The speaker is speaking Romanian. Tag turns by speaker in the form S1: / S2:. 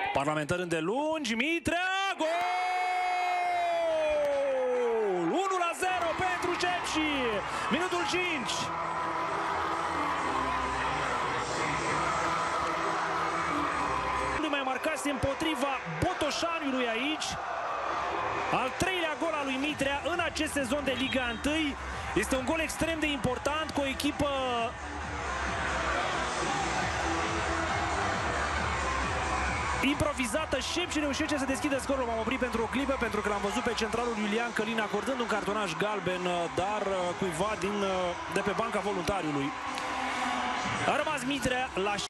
S1: Parlamentar îndelungi, Mitrea, gol! 1-0 pentru Cepși, minutul 5. Mai marcase împotriva Botoșaniului aici. Al treilea gol al lui Mitrea în acest sezon de Liga 1. Este un gol extrem de important cu o echipă improvizată. Cepși reușește să deschidă scorul. M-am oprit pentru o clipă pentru că l-am văzut pe centralul Iulian Călin acordând un cartonaj galben, dar cuiva de pe banca voluntariului. A rămas Mitrea la